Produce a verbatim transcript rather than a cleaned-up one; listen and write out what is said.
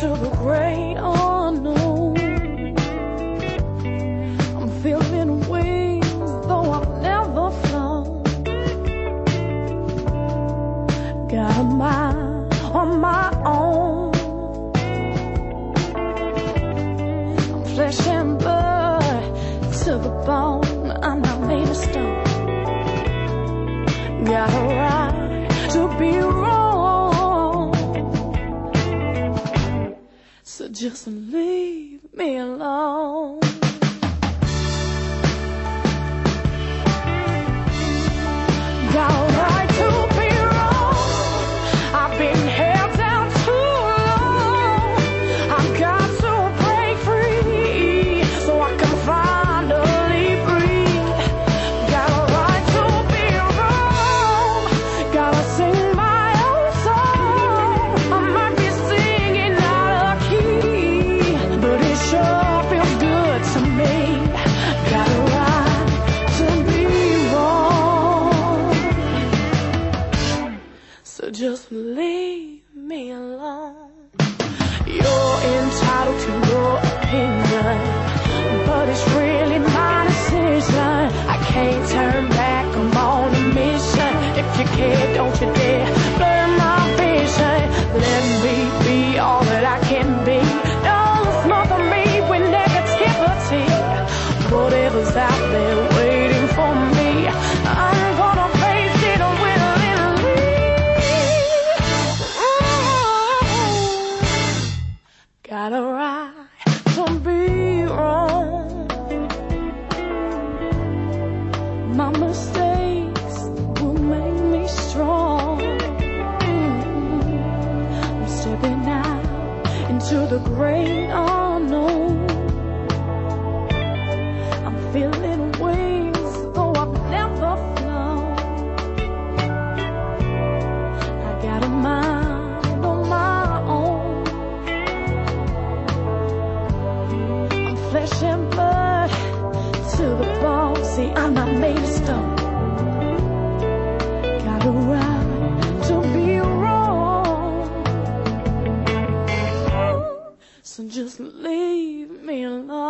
to the great unknown. I'm feeling wings, though I've never flown. Got a mind on my own. I'm flesh and blood to the bone. I'm not made of stone. Got a right to be wrong. So just leave me alone. Got a right to be wrong. I've been held down too long. I've got to break free so I can finally breathe. Got a right to be wrong. Gotta sing my own song. I might be singing out of key, but it sure feels good to me. Got a right to be wrong. So just leave me alone. You're entitled to your opinion, but it's really my decision. I can't turn back, I'm on a mission. If you care, don't you dare blur my vision. Let me be all that I can be. Don't smother me with negativity. Whatever's out there waiting for me, I'm gonna face it willingly. Got a right to be wrong. My mistakes will make me strong. I'm stepping out into the great unknown. I'm feeling wings, though I've never flown. I got a mind on my own. I'm flesh and blood to the bone. See, I'm not made of stone. Got a right to be wrong. So just leave me alone.